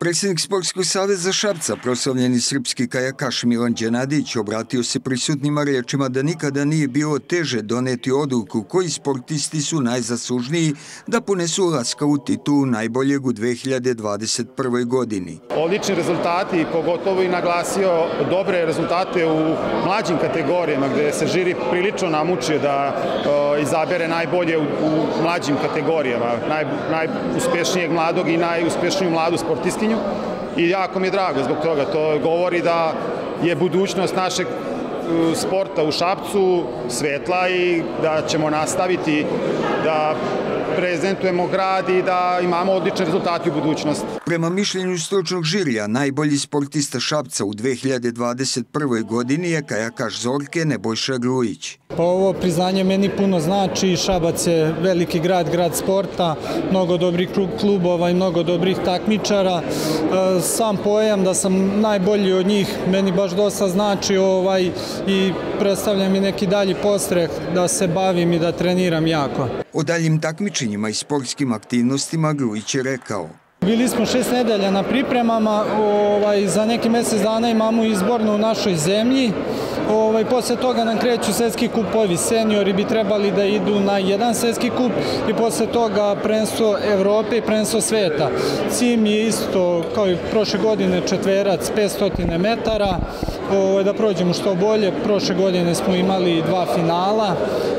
Predsjednik Sportskog saveza Šapca, proslavljeni srpski kajakaš Milan Đenadić, obratio se prisutnima riječima da nikada nije bilo teže doneti odluku koji sportisti su najzaslužniji da ponesu laskavu titulu najboljeg u 2021. godini. Odlični rezultati, pogotovo i naglasio dobre rezultate u mlađim kategorijama gdje se žiri prilično namučio da izabere najbolje u mlađim kategorijama, najuspešnijeg mladog i najuspješniju mladu sportistkinju. I jako mi je drago zbog toga. To govori da je budućnost našeg sporta u Šapcu svetla i da ćemo nastaviti da prezentujemo grad i da imamo odlične rezultate u budućnosti. Prema mišljenju stručnog žirija, najbolji sportista Šapca u 2021. godini je kajakaš Zorke Nebojša Grujić. Ovo priznanje meni puno znači. Šabac je veliki grad, grad sporta, mnogo dobrih klubova i mnogo dobrih takmičara. Sam pojam da sam najbolji od njih meni baš dosta znači i predstavlja mi neki dalji podstrek da se bavim i da treniram jako. O daljim takmičenjima i sportskim aktivnostima Grujić je rekao: Bili smo 6 nedelja na pripremama, za neki mjesec dana imamo izbornu u našoj zemlji. Poslije toga nam kreću svjetski kupovi, seniori bi trebali da idu na jedan svjetski kup i poslije toga prvenstvo Evrope i prvenstvo sveta. Cilj je isto kao i prošle godine četverac 500 metara, da prođemo što bolje. Prošle godine smo imali 2 finala,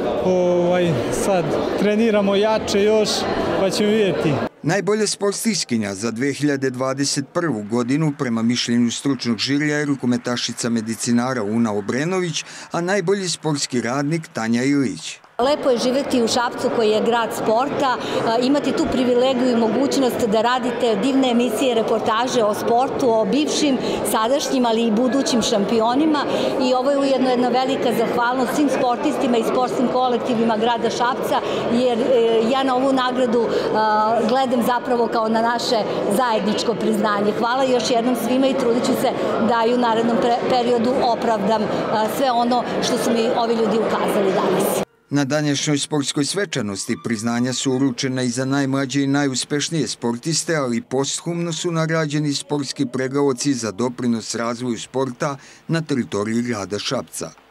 sad treniramo jače još pa ćemo vidjeti. Najbolja sportistkinja za 2021. godinu prema mišljenju stručnog žirija je rukometašica medicinara Una Obrenović, a najbolji sportski radnik Tanja Ilić. Lepo je živjeti u Šapcu koji je grad sporta, imati tu privilegiju i mogućnost da radite divne emisije, reportaže o sportu, o bivšim, sadašnjim, ali i budućim šampionima. I ovo je ujedno jedna velika zahvalnost svim sportistima i sportskim kolektivima grada Šapca, jer ja na ovu nagradu gledam zapravo kao na naše zajedničko priznanje. Hvala još jednom svima i trudit ću se da i u narednom periodu opravdam sve ono što su mi ovi ljudi ukazali danas. Na današnjoj sportskoj svečanosti priznanja su uručena i za najmlađe i najuspešnije sportiste, ali posthumno su nagrađeni sportski pregavaoci za doprinos razvoju sporta na teritoriji grada Šapca.